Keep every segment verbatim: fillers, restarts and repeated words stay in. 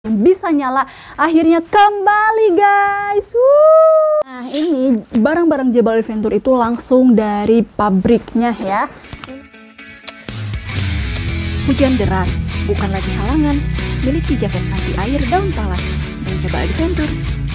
bisa nyala akhirnya kembali guys. Wuh. Nah ini barang-barang Jabal Adventure itu langsung dari pabriknya ya. Hujan deras bukan lagi halangan, miliki jaket anti air daun talas dari Jabal Adventure.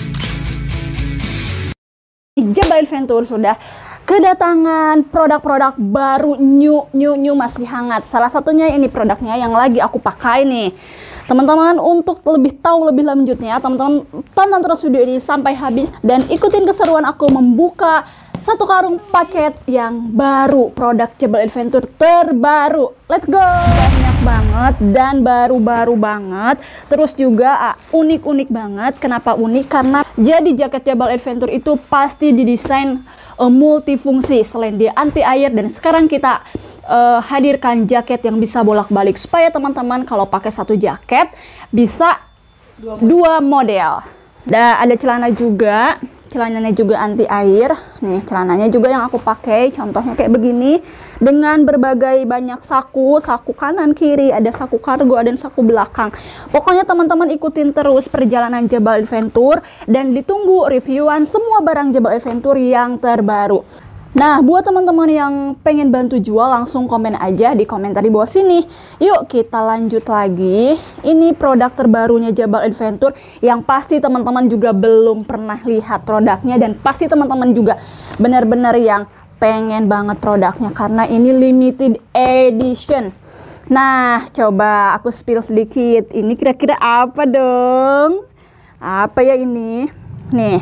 Jabal Adventure sudah kedatangan produk-produk baru new new new masih hangat. Salah satunya ini produknya yang lagi aku pakai nih. Teman-teman, untuk lebih tahu lebih lanjutnya, teman-teman tonton terus video ini sampai habis dan ikutin keseruan aku membuka satu karung paket yang baru, produk Jabal Adventure terbaru. Let's go! Banyak banget dan baru-baru banget. Terus juga unik-unik banget. Kenapa unik? Karena jadi jaket Jabal Adventure itu pasti didesain uh, multifungsi. Selain dia anti air, dan sekarang kita uh, hadirkan jaket yang bisa bolak-balik supaya teman-teman kalau pakai satu jaket bisa dua model. Dua model. Dan ada celana juga. Celananya juga anti air. Nih, celananya juga yang aku pakai. Contohnya kayak begini. Dengan berbagai banyak saku. Saku kanan, kiri. Ada saku kargo, ada saku belakang. Pokoknya teman-teman ikutin terus perjalanan Jabal Adventure. Dan ditunggu reviewan semua barang Jabal Adventure yang terbaru. Nah, buat teman-teman yang pengen bantu jual, langsung komen aja di komentar di bawah sini. Yuk, kita lanjut lagi. Ini produk terbarunya Jabal Adventure yang pasti teman-teman juga belum pernah lihat produknya. Dan pasti teman-teman juga benar-benar yang pengen banget produknya karena ini limited edition. Nah, coba aku spill sedikit. Ini kira-kira apa dong? Apa ya ini? Nih.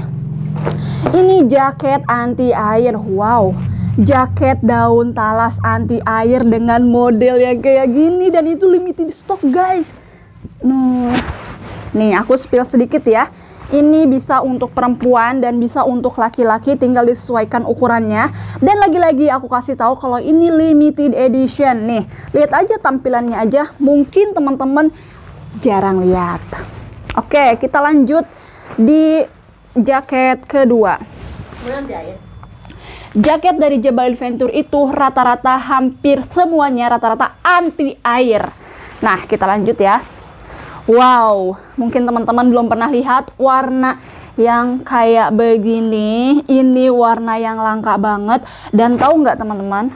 Ini jaket anti air. Wow, jaket daun talas anti air dengan model yang kayak gini, dan itu limited stock guys. Nah, nih aku spill sedikit ya. Ini bisa untuk perempuan dan bisa untuk laki-laki, tinggal disesuaikan ukurannya. Dan lagi-lagi aku kasih tahu kalau ini limited edition. Nih, lihat aja tampilannya aja. Mungkin teman-teman jarang lihat. Oke, kita lanjut di jaket kedua. Jaket dari Jabal Adventure itu rata-rata hampir semuanya rata-rata anti air. Nah, kita lanjut ya. Wow, mungkin teman-teman belum pernah lihat warna yang kayak begini. Ini warna yang langka banget. Dan tahu nggak teman-teman?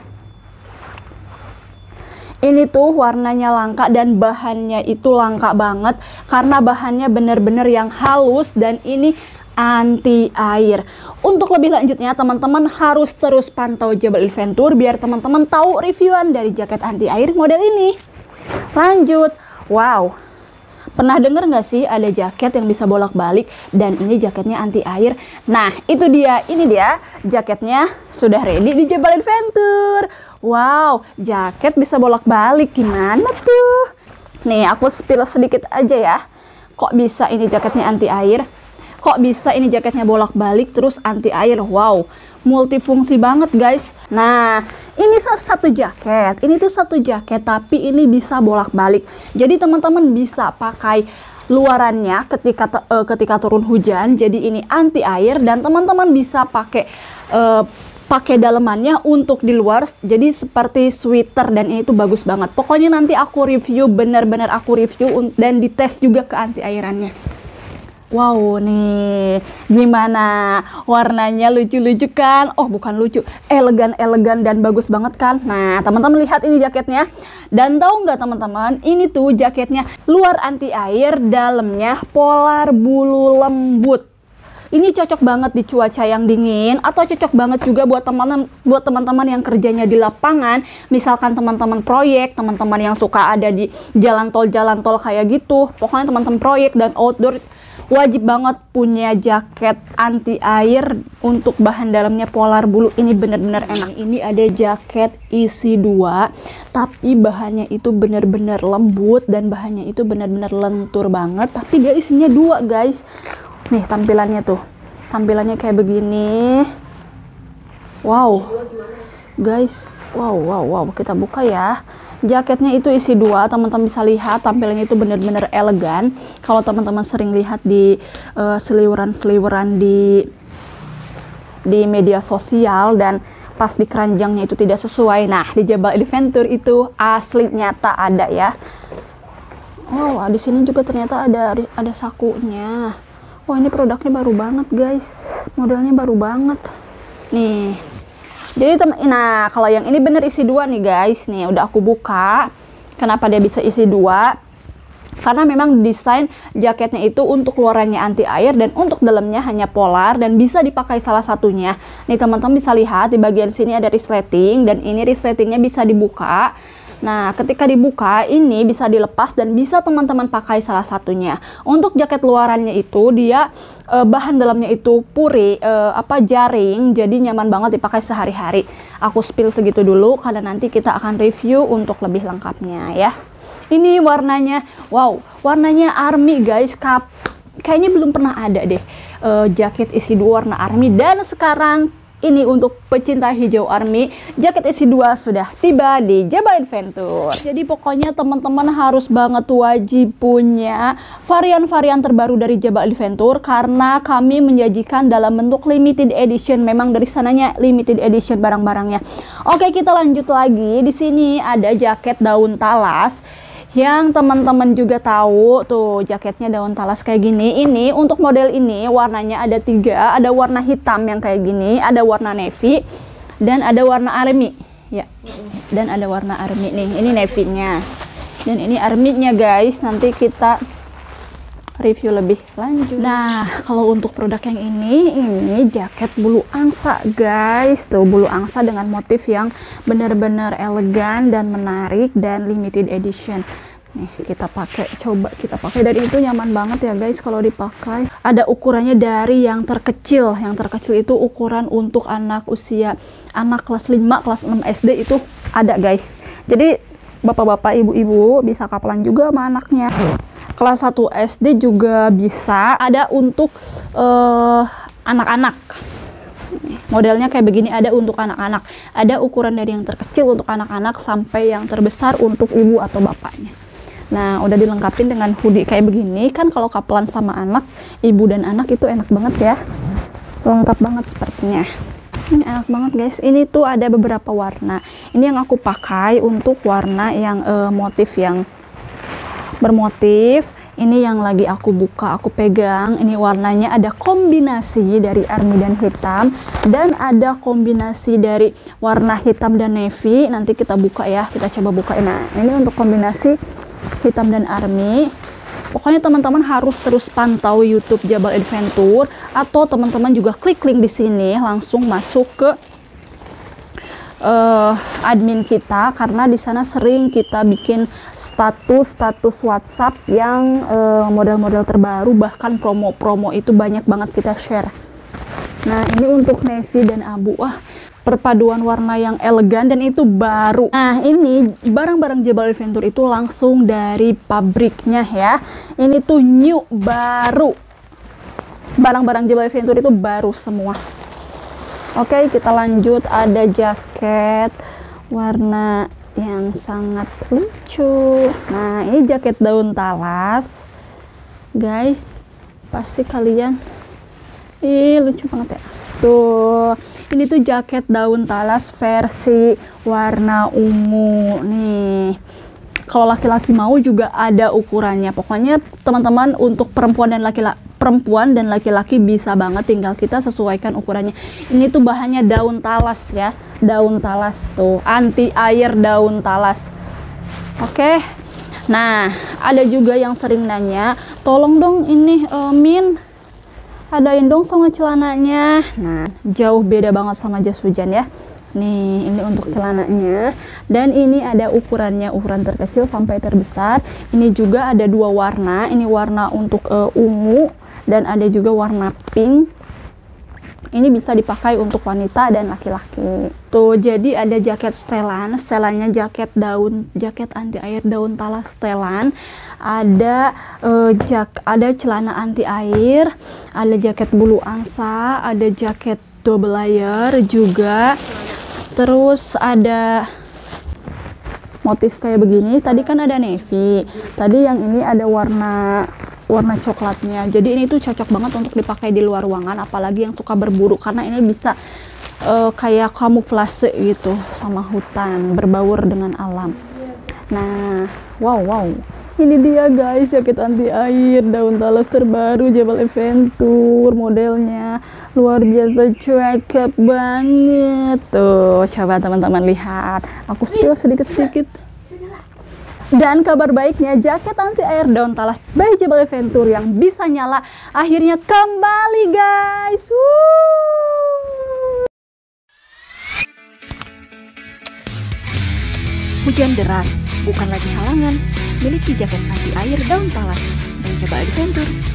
Ini tuh warnanya langka dan bahannya itu langka banget. Karena bahannya bener-bener yang halus dan ini anti air. Untuk lebih lanjutnya teman-teman harus terus pantau Jabal Adventure biar teman-teman tahu reviewan dari jaket anti air model ini. Lanjut. Wow, pernah dengar nggak sih ada jaket yang bisa bolak-balik dan ini jaketnya anti air? Nah, itu dia. Ini dia jaketnya sudah ready di Jabal Adventure. Wow, jaket bisa bolak-balik, gimana tuh? Nih, aku spill sedikit aja ya. Kok bisa ini jaketnya anti air? Kok bisa ini jaketnya bolak-balik terus anti air? Wow, multifungsi banget guys. Nah, ini satu jaket. Ini tuh satu jaket tapi ini bisa bolak-balik. Jadi teman-teman bisa pakai luarannya ketika uh, ketika turun hujan. Jadi ini anti air dan teman-teman bisa pakai uh, pakai dalemannya untuk di luar. Jadi seperti sweater dan ini tuh bagus banget. Pokoknya nanti aku review, benar-benar aku review dan dites juga ke anti airannya. Wow, nih gimana warnanya, lucu-lucu kan? Oh, bukan lucu, elegan-elegan dan bagus banget kan? Nah, teman-teman lihat ini jaketnya. Dan tahu nggak teman-teman, ini tuh jaketnya luar anti air, dalamnya polar bulu lembut. Ini cocok banget di cuaca yang dingin atau cocok banget juga buat teman-teman buat teman-teman yang kerjanya di lapangan. Misalkan teman-teman proyek, teman-teman yang suka ada di jalan tol jalan tol kayak gitu. Pokoknya teman-teman proyek dan outdoor wajib banget punya jaket anti air. Untuk bahan dalamnya polar bulu, ini bener-bener enak. Ini ada jaket isi dua, tapi bahannya itu bener-bener lembut dan bahannya itu bener-bener lentur banget. Tapi dia isinya dua guys. Nih tampilannya tuh, tampilannya kayak begini. Wow guys, wow wow wow, kita buka ya. Jaketnya itu isi dua, teman-teman bisa lihat tampilannya itu bener-bener elegan. Kalau teman-teman sering lihat di uh, seliweran-seliweran di di media sosial dan pas di keranjangnya itu tidak sesuai, nah di Jabal Adventure itu asli nyata ada ya. Oh, di sini juga ternyata ada ada sakunya. Wah, ini produknya baru banget guys, modelnya baru banget nih. Jadi teman, nah kalau yang ini bener isi dua nih guys, nih udah aku buka. Kenapa dia bisa isi dua? Karena memang desain jaketnya itu untuk luarannya anti air dan untuk dalamnya hanya polar dan bisa dipakai salah satunya. Nih teman-teman bisa lihat di bagian sini ada resleting dan ini resletingnya bisa dibuka. Nah, ketika dibuka ini bisa dilepas dan bisa teman-teman pakai salah satunya. Untuk jaket luarannya itu dia e, bahan dalamnya itu puri, e, apa jaring, jadi nyaman banget dipakai sehari-hari. Aku spill segitu dulu karena nanti kita akan review untuk lebih lengkapnya ya. Ini warnanya, wow, warnanya army guys. Kap, kayaknya belum pernah ada deh e, jaket isi dua warna army dan sekarang ini untuk pecinta hijau army, jaket isi dua sudah tiba di Jabal Adventure. Jadi pokoknya teman-teman harus banget wajib punya varian-varian terbaru dari Jabal Adventure karena kami menyajikan dalam bentuk limited edition. Memang dari sananya limited edition barang-barangnya. Oke, kita lanjut lagi. Di sini ada jaket daun talas yang teman-teman juga tahu tuh, jaketnya daun talas kayak gini. Ini untuk model ini warnanya ada tiga, ada warna hitam yang kayak gini, ada warna navy dan ada warna army ya, dan ada warna army nih. Ini navy-nya dan ini army-nya guys, nanti kita review lebih lanjut. Nah, kalau untuk produk yang ini, ini jaket bulu angsa guys. Tuh, bulu angsa dengan motif yang benar-benar elegan dan menarik dan limited edition. Nih, kita pakai, coba kita pakai, dan itu nyaman banget ya guys kalau dipakai. Ada ukurannya dari yang terkecil. Yang terkecil itu ukuran untuk anak usia anak kelas lima, kelas enam S D itu ada guys. Jadi bapak-bapak, ibu-ibu bisa kapelan juga sama anaknya. Kelas satu S D juga bisa, ada untuk anak-anak. Uh, Modelnya kayak begini, ada untuk anak-anak. Ada ukuran dari yang terkecil untuk anak-anak sampai yang terbesar untuk ibu atau bapaknya. Nah, udah dilengkapin dengan hoodie kayak begini. Kan kalau kapelan sama anak, ibu dan anak itu enak banget ya. Lengkap banget sepertinya. Ini enak banget guys. Ini tuh ada beberapa warna. Ini yang aku pakai untuk warna yang uh, motif yang bermotif. Ini yang lagi aku buka, aku pegang. Ini warnanya ada kombinasi dari army dan hitam, dan ada kombinasi dari warna hitam dan navy. Nanti kita buka ya, kita coba buka. Nah, ini untuk kombinasi hitam dan army. Pokoknya teman-teman harus terus pantau YouTube Jabal Adventure, atau teman-teman juga klik link di sini langsung masuk ke Uh, admin kita, karena di sana sering kita bikin status-status WhatsApp yang model-model uh, terbaru, bahkan promo-promo itu banyak banget kita share. Nah, ini untuk navy dan abu. Wah, perpaduan warna yang elegan dan itu baru. Nah, ini barang-barang Jabal Adventure itu langsung dari pabriknya ya. Ini tuh new, baru. Barang-barang Jabal Adventure itu baru semua. Oke, kita lanjut. Ada jaket warna yang sangat lucu. Nah, ini jaket daun talas guys, pasti kalian, ih lucu banget ya. Tuh, ini tuh jaket daun talas versi warna ungu nih. Kalau laki-laki mau juga ada ukurannya. Pokoknya teman-teman, untuk perempuan dan laki-laki, perempuan dan laki-laki bisa banget, tinggal kita sesuaikan ukurannya. Ini tuh bahannya daun talas ya, daun talas tuh, anti air daun talas. Oke. Nah, ada juga yang sering nanya, tolong dong ini uh, Min, adain dong sama celananya. Nah, jauh beda banget sama jas hujan ya. Nih, ini untuk celananya, dan ini ada ukurannya, ukuran terkecil sampai terbesar. Ini juga ada dua warna, ini warna untuk uh, ungu dan ada juga warna pink. Ini bisa dipakai untuk wanita dan laki-laki. Tuh, jadi ada jaket setelan, setelannya jaket daun, jaket anti air daun talas setelan. Ada uh, jak, ada celana anti air, ada jaket bulu angsa, ada jaket double layer juga. Terus ada motif kayak begini. Tadi kan ada navy, tadi yang ini ada warna warna coklatnya. Jadi ini tuh cocok banget untuk dipakai di luar ruangan, apalagi yang suka berburu, karena ini bisa uh, kayak kamuflase gitu sama hutan, berbaur dengan alam. Nah, wow wow, Ini dia guys, jaket anti air daun talas terbaru Jabal Adventure. Modelnya luar biasa cakep banget. Tuh, coba teman-teman lihat. Aku spill sedikit-sedikit. Dan kabar baiknya, jaket anti air daun talas by Jabal Adventure yang bisa nyala akhirnya kembali guys. Wuh. Hujan deras bukan lagi halangan. Miliki jaket anti air daun talas dari Jabal Adventure.